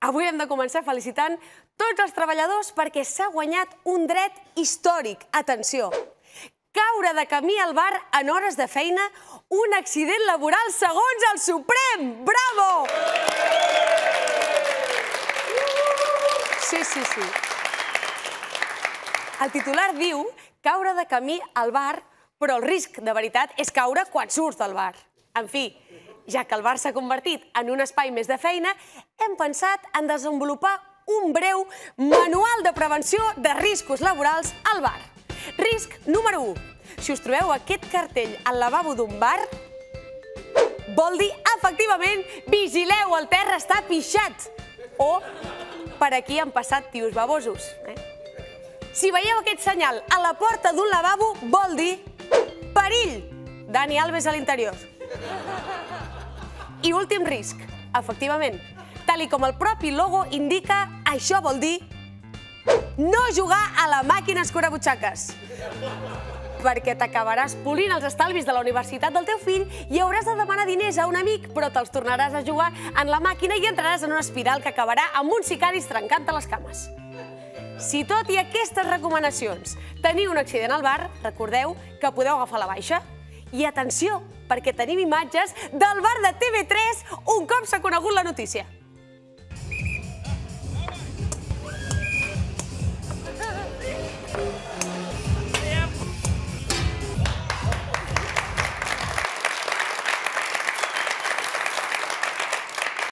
Avui hem de començar felicitant tots els treballadors perquè s'ha guanyat un dret històric. Atenció! Caure de camí al bar en hores de feina, un accident laboral segons el Suprem! Bravo! Sí. El titular diu caure de camí al bar, però el risc de veritat és caure quan surts del bar. En fi, ja que el bar s'ha convertit en un espai més de feina, hem pensat en desenvolupar un breu manual de prevenció de riscos laborals al bar. Risc número 1. Si us trobeu aquest cartell al lavabo d'un bar, vol dir, efectivament, vigileu, el terra està pixat. O, per aquí han passat tios babosos. Si veieu aquest senyal a la porta d'un lavabo, vol dir, perill, Dani Alves a l'interior. I últim risc, efectivament, tal com el propi logo indica, això vol dir no jugar a la màquina escurabutxaques. Perquè t'acabaràs polint els estalvis de la universitat del teu fill i hauràs de demanar diners a un amic, però te'ls tornaràs a jugar en la màquina i entraràs en una espiral que acabarà amb uns sicaris trencant-te les cames. Si tot i aquestes recomanacions teniu un accident al bar, recordeu que podeu agafar la baixa. I atenció, perquè tenim imatges del bar de TV3 un cop s'ha conegut la notícia.